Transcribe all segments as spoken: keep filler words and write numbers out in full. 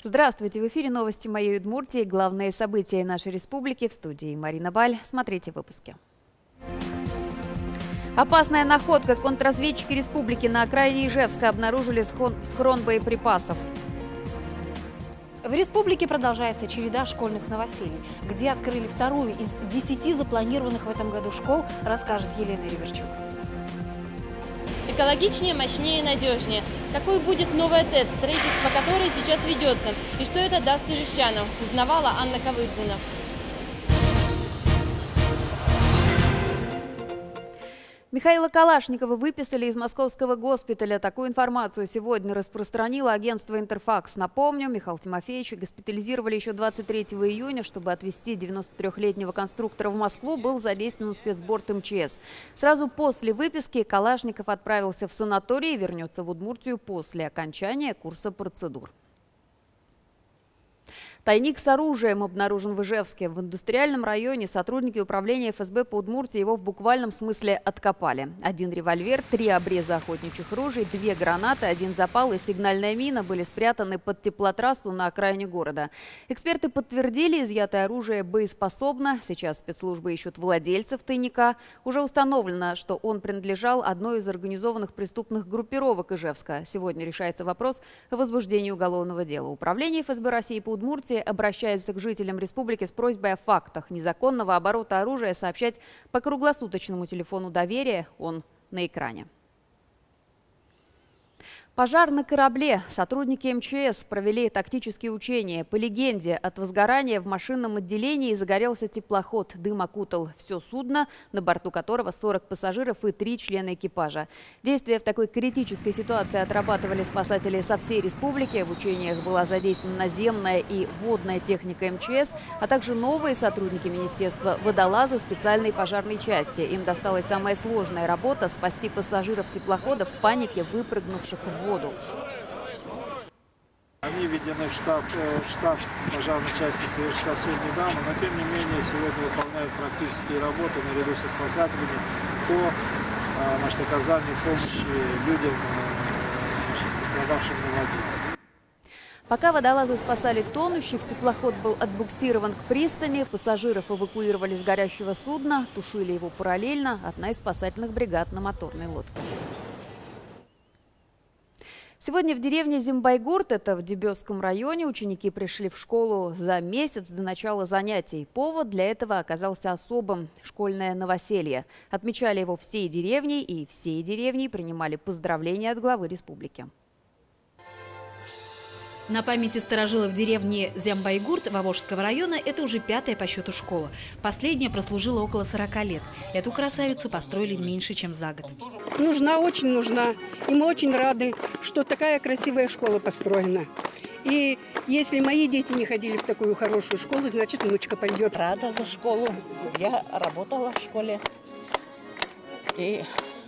Здравствуйте! В эфире новости моей Удмуртии. Главные события нашей республики. В студии Марина Баль. Смотрите в выпуске. Опасная находка. Контрразведчики республики на окраине Ижевска обнаружили схрон боеприпасов. В республике продолжается череда школьных новоселий. Где открыли вторую из десяти запланированных в этом году школ, расскажет Елена Риверчук. Экологичнее, мощнее, надежнее. Какой будет новая ТЭЦ, строительство которой сейчас ведется? И что это даст ижевчанам, узнавала Анна Ковырзина. Михаила Калашникова выписали из московского госпиталя. Такую информацию сегодня распространило агентство «Интерфакс». Напомню, Михаила Тимофеевича госпитализировали еще двадцать третьего июня. Чтобы отвезти девяностотрёхлетнего конструктора в Москву, был задействован спецборд эм че эс. Сразу после выписки Калашников отправился в санаторий и вернется в Удмуртию после окончания курса процедур. Тайник с оружием обнаружен в Ижевске. В индустриальном районе сотрудники управления эф эс бэ по Удмуртии его в буквальном смысле откопали. Один револьвер, три обреза охотничьих ружей, две гранаты, один запал и сигнальная мина были спрятаны под теплотрассу на окраине города. Эксперты подтвердили, изъятое оружие боеспособно. Сейчас спецслужбы ищут владельцев тайника. Уже установлено, что он принадлежал одной из организованных преступных группировок Ижевска. Сегодня решается вопрос о возбуждении уголовного дела. Управление эф эс бэ России по Удмуртии обращается к жителям республики с просьбой о фактах незаконного оборота оружия сообщать по круглосуточному телефону доверия, он на экране. Пожар на корабле. Сотрудники эм че эс провели тактические учения. По легенде, от возгорания в машинном отделении загорелся теплоход. Дым окутал все судно, на борту которого сорок пассажиров и три члена экипажа. Действия в такой критической ситуации отрабатывали спасатели со всей республики. В учениях была задействована наземная и водная техника эм че эс, а также новые сотрудники министерства водолазы специальной пожарной части. Им досталась самая сложная работа – спасти пассажиров теплохода в панике, выпрыгнувших в воду. воду. Они введены в штаб, в штаб пожарной части совсем недавно, но тем не менее сегодня выполняют практические работы наряду со спасателями по значит, оказанию помощи людям, пострадавшим на воде. Пока водолазы спасали тонущих, теплоход был отбуксирован к пристани, пассажиров эвакуировали с горящего судна, тушили его параллельно одна из спасательных бригад на моторной лодке. Сегодня в деревне Зембайгурт, это в Дебесском районе, ученики пришли в школу за месяц до начала занятий. Повод для этого оказался особым – школьное новоселье. Отмечали его всей деревней, и всей деревней принимали поздравления от главы республики. На памяти старожилов деревни Зембайгурт Вовожского района это уже пятая по счету школа. Последняя прослужила около сорока лет. Эту красавицу построили меньше, чем за год. Нужна, очень нужна. И мы очень рады, что такая красивая школа построена. И если мои дети не ходили в такую хорошую школу, значит, внучка пойдет. Рада за школу. Я работала в школе. И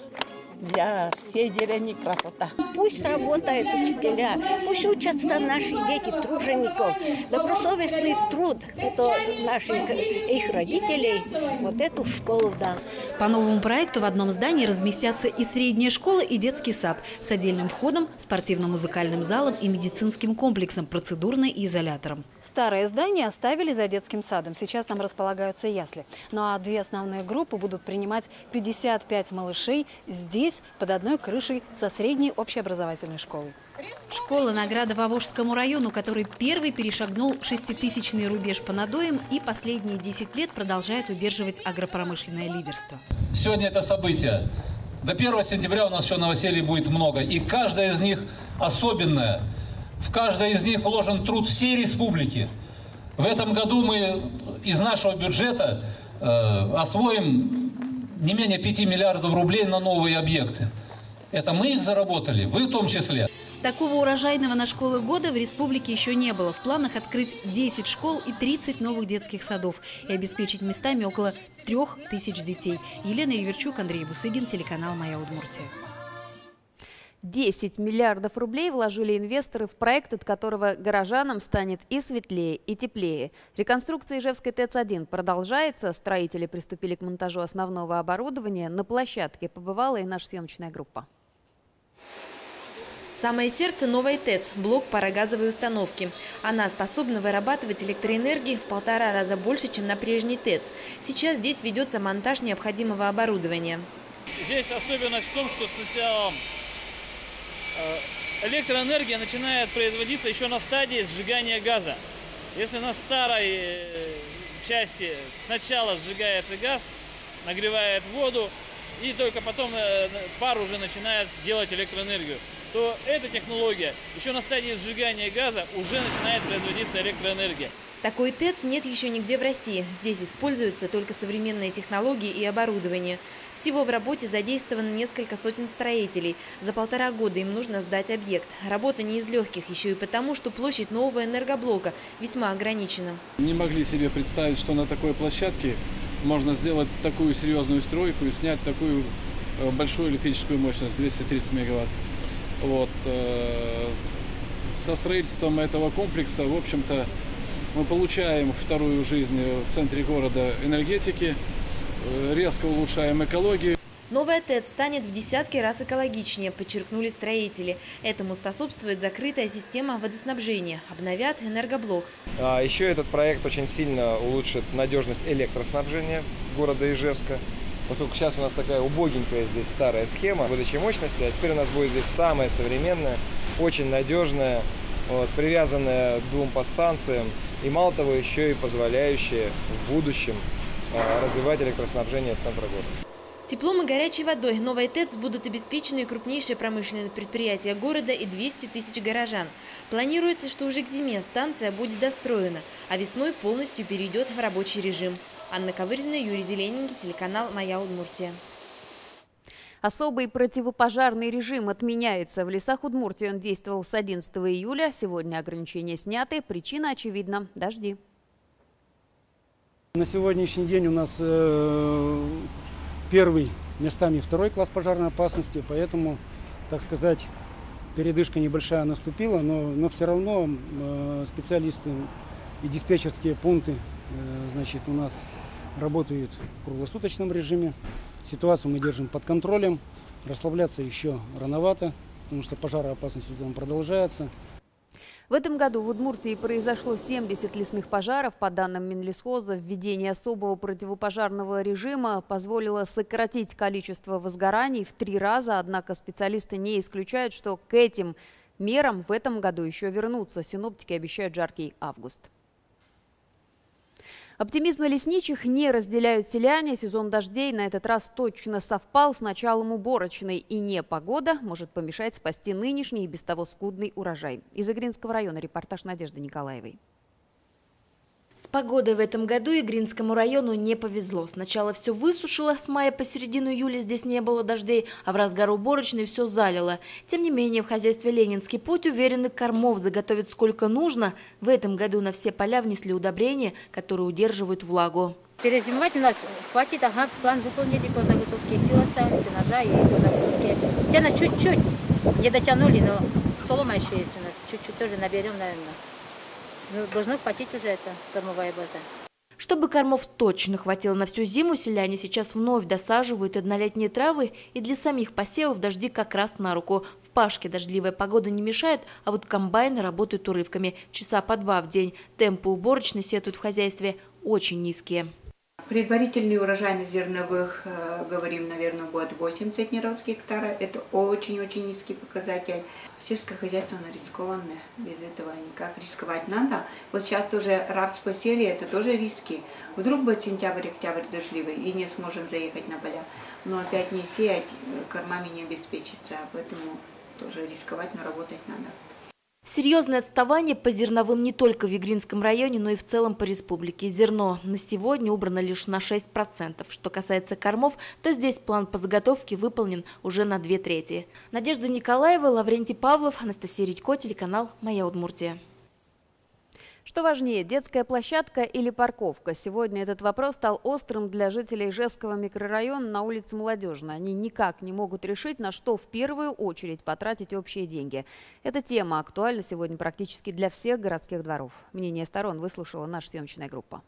для всей деревни красота. Пусть работают учителя, пусть учатся наши дети, тружеников. Добросовестный труд, это наших, их родителей, вот эту школу дал. По новому проекту в одном здании разместятся и средняя школа, и детский сад с отдельным входом, спортивно-музыкальным залом и медицинским комплексом, процедурной и изолятором. Старое здание оставили за детским садом. Сейчас там располагаются ясли. Ну а две основные группы будут принимать пятьдесят пять малышей здесь, под одной крышей со средней общеобразовательной школой. Школа – награда Вовожскому району, который первый перешагнул шеститысячный рубеж по надоям и последние десять лет продолжает удерживать агропромышленное лидерство. Сегодня это событие. До первого сентября у нас еще новоселий будет много. И каждая из них особенная. В каждой из них вложен труд всей республики. В этом году мы из нашего бюджета э, освоим не менее пяти миллиардов рублей на новые объекты. Это мы их заработали, вы в том числе. Такого урожайного на школы года в республике еще не было. В планах открыть десять школ и тридцать новых детских садов и обеспечить местами около трех тысяч детей. Елена Риверчук, Андрей Бусыгин, телеканал «Моя Удмуртия». десять миллиардов рублей вложили инвесторы в проект, от которого горожанам станет и светлее, и теплее. Реконструкция Ижевской ТЭЦ один продолжается. Строители приступили к монтажу основного оборудования. На площадке побывала и наша съемочная группа. Самое сердце – новая ТЭЦ – блок парогазовой установки. Она способна вырабатывать электроэнергии в полтора раза больше, чем на прежней ТЭЦ. Сейчас здесь ведется монтаж необходимого оборудования. Здесь особенность в том, что сначала электроэнергия начинает производиться еще на стадии сжигания газа. Если на старой части сначала сжигается газ, нагревает воду, и только потом пар уже начинает делать электроэнергию, то эта технология еще на стадии сжигания газа уже начинает производиться электроэнергия. Такой ТЭЦ нет еще нигде в России. Здесь используются только современные технологии и оборудование. Всего в работе задействовано несколько сотен строителей. За полтора года им нужно сдать объект. Работа не из легких, еще и потому, что площадь нового энергоблока весьма ограничена. Не могли себе представить, что на такой площадке можно сделать такую серьезную стройку и снять такую большую электрическую мощность, двести тридцать мегаватт. Вот. Со строительством этого комплекса, в общем-то, мы получаем вторую жизнь в центре города энергетики, резко улучшаем экологию. Новая ТЭЦ станет в десятки раз экологичнее, подчеркнули строители. Этому способствует закрытая система водоснабжения. Обновят энергоблок. А еще этот проект очень сильно улучшит надежность электроснабжения города Ижевска. Поскольку сейчас у нас такая убогенькая здесь старая схема выдачи мощности, а теперь у нас будет здесь самая современная, очень надежная, вот, привязанная к двум подстанциям и, мало того, еще и позволяющая в будущем а, развивать электроснабжение центра города. Теплом и горячей водой новой ТЭЦ будут обеспечены крупнейшие промышленные предприятия города и двести тысяч горожан. Планируется, что уже к зиме станция будет достроена, а весной полностью перейдет в рабочий режим. Анна Ковырзина, Юрий Зелененький, телеканал «Моя Удмуртия». Особый противопожарный режим отменяется. В лесах Удмуртии он действовал с одиннадцатого июля. Сегодня ограничения сняты. Причина очевидна – дожди. На сегодняшний день у нас э, первый, местами второй класс пожарной опасности. Поэтому, так сказать, передышка небольшая наступила. Но, но все равно э, специалисты и диспетчерские пункты э, значит, у нас работают в круглосуточном режиме. Ситуацию мы держим под контролем. Расслабляться еще рановато, потому что пожароопасный сезон продолжается. В этом году в Удмуртии произошло семьдесят лесных пожаров. По данным Минлесхоза, введение особого противопожарного режима позволило сократить количество возгораний в три раза. Однако специалисты не исключают, что к этим мерам в этом году еще вернутся. Синоптики обещают жаркий август. Оптимизма лесничих не разделяют селяне. Сезон дождей на этот раз точно совпал с началом уборочной. И непогода может помешать спасти нынешний и без того скудный урожай. Из Игринского района репортаж Надежды Николаевой. С погодой в этом году Игринскому району не повезло. Сначала все высушило, с мая по середину июля здесь не было дождей, а в разгар уборочной все залило. Тем не менее, в хозяйстве «Ленинский путь» уверены, кормов заготовят сколько нужно. В этом году на все поля внесли удобрения, которые удерживают влагу. Перезимовать у нас хватит, ага, план выполнили по заготовке силоса, сенажа и по заготовке. Сено чуть-чуть не дотянули, но солома еще есть у нас, чуть-чуть тоже наберем, наверное. Ну, должно хватить уже это, кормовая база. Чтобы кормов точно хватило на всю зиму, селяне сейчас вновь досаживают однолетние травы, и для самих посевов дожди как раз на руку. В пашке дождливая погода не мешает, а вот комбайны работают урывками, часа по два в день. Темпы уборочной сетуют в хозяйстве очень низкие. Предварительный урожайность зерновых, э, говорим, наверное, будет восемь центнеров с гектара. Это очень-очень низкий показатель. Сельское хозяйство оно рискованное, без этого никак. Рисковать надо. Вот сейчас уже рапс посели, это тоже риски. Вдруг будет сентябрь-октябрь дождливый и не сможем заехать на поля. Но опять не сеять, кормами не обеспечится, поэтому тоже рисковать, но работать надо. Серьезное отставание по зерновым не только в Игринском районе, но и в целом по республике. Зерно на сегодня убрано лишь на шесть процентов. Что касается кормов, то здесь план по заготовке выполнен уже на две трети. Надежда Николаева, Лаврентий Павлов, Анастасия Редько, телеканал «Моя Удмуртия». Что важнее, детская площадка или парковка? Сегодня этот вопрос стал острым для жителей Ижевского микрорайона на улице Молодежной. Они никак не могут решить, на что в первую очередь потратить общие деньги. Эта тема актуальна сегодня практически для всех городских дворов. Мнение сторон выслушала наша съемочная группа.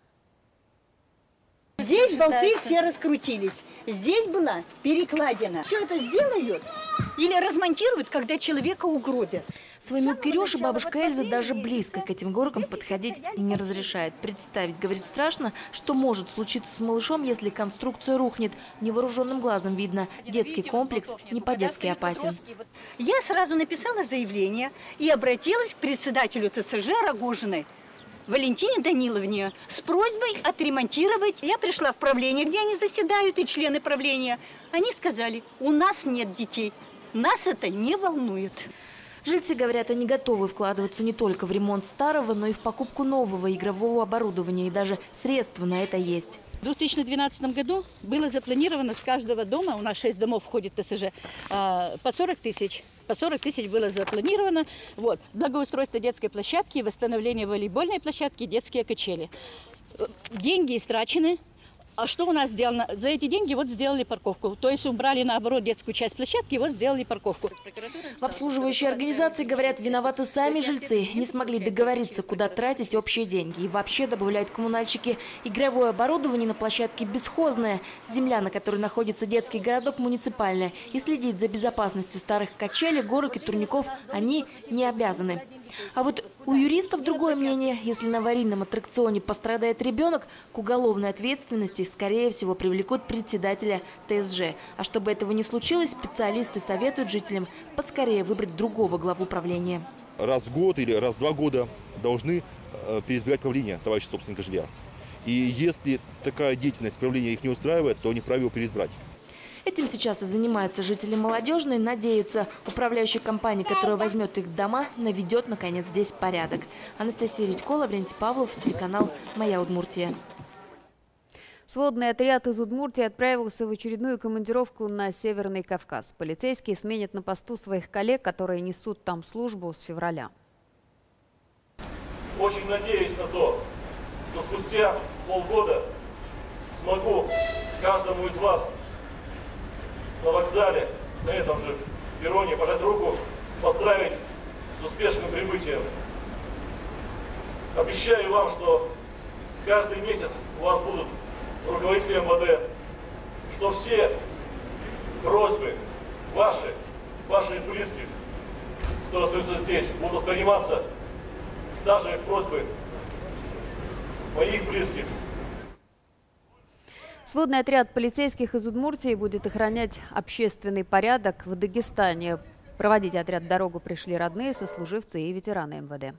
Здесь болты все раскрутились. Здесь была перекладина. Все это сделают, или размонтируют, когда человека угробят. Своему Кирюше бабушка Эльза даже близко к этим горкам подходить не разрешает. Представить, говорит, страшно, что может случиться с малышом, если конструкция рухнет. Невооруженным глазом видно, детский комплекс не по-детски опасен. Я сразу написала заявление и обратилась к председателю ТСЖ Рогожиной Валентине Даниловне с просьбой отремонтировать. Я пришла в правление, где они заседают, и члены правления. Они сказали, у нас нет детей, нас это не волнует. Жильцы говорят, они готовы вкладываться не только в ремонт старого, но и в покупку нового игрового оборудования, и даже средства на это есть. В две тысячи двенадцатом году было запланировано с каждого дома, у нас шесть домов входит в ТСЖ, по сорок тысяч. По сорок тысяч было запланировано. Вот. Благоустройство детской площадки, восстановление волейбольной площадки, детские качели. Деньги истрачены. А что у нас сделано? За эти деньги вот сделали парковку. То есть убрали, наоборот, детскую часть площадки, вот сделали парковку. В обслуживающей организации говорят, виноваты сами жильцы. Не смогли договориться, куда тратить общие деньги. И вообще, добавляют коммунальщики, игровое оборудование на площадке бесхозное. Земля, на которой находится детский городок, муниципальная. И следить за безопасностью старых качелей, горок и турников они не обязаны. А вот у юристов другое мнение. Если на аварийном аттракционе пострадает ребенок, к уголовной ответственности, скорее всего, привлекут председателя ТСЖ. А чтобы этого не случилось, специалисты советуют жителям поскорее выбрать другого главу правления. Раз в год или раз в два года должны переизбирать правление товарища собственника жилья. И если такая деятельность правления их не устраивает, то они вправе его переизбрать. Этим сейчас и занимаются жители Молодежной. Надеются, управляющая компания, которая возьмет их дома, наведет, наконец, здесь порядок. Анастасия Редько, Лаврентий Павлов, телеканал «Моя Удмуртия». Сводный отряд из Удмуртии отправился в очередную командировку на Северный Кавказ. Полицейские сменят на посту своих коллег, которые несут там службу с февраля. Очень надеюсь на то, что спустя полгода смогу каждому из вас на вокзале, на этом же перроне, пожать руку, поздравить с успешным прибытием. Обещаю вам, что каждый месяц у вас будут руководители МВД, что все просьбы ваши, ваших близких, кто остается здесь, будут восприниматься, даже просьбы моих близких. Сводный отряд полицейских из Удмуртии будет охранять общественный порядок в Дагестане. Проводить отряд дорогу пришли родные, сослуживцы и ветераны МВД.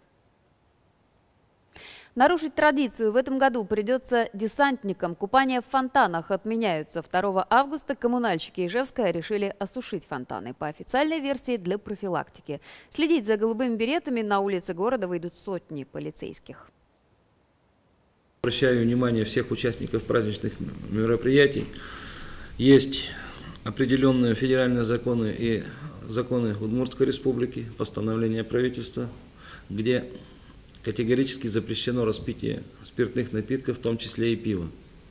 Нарушить традицию в этом году придется десантникам. Купания в фонтанах отменяются. второго августа коммунальщики Ижевска решили осушить фонтаны. По официальной версии, для профилактики. Следить за голубыми беретами на улице города выйдут сотни полицейских. Обращаю внимание всех участников праздничных мероприятий. Есть определенные федеральные законы и законы Удмуртской республики, постановление правительства, где категорически запрещено распитие спиртных напитков, в том числе и пива.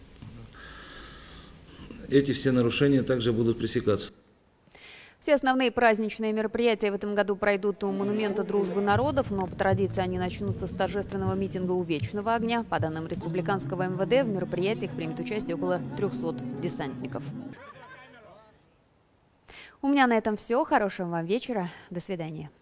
Эти все нарушения также будут пресекаться. Все основные праздничные мероприятия в этом году пройдут у монумента Дружбы народов, но по традиции они начнутся с торжественного митинга у Вечного огня. По данным республиканского МВД, в мероприятиях примет участие около трёхсот десантников. У меня на этом все. Хорошего вам вечера. До свидания.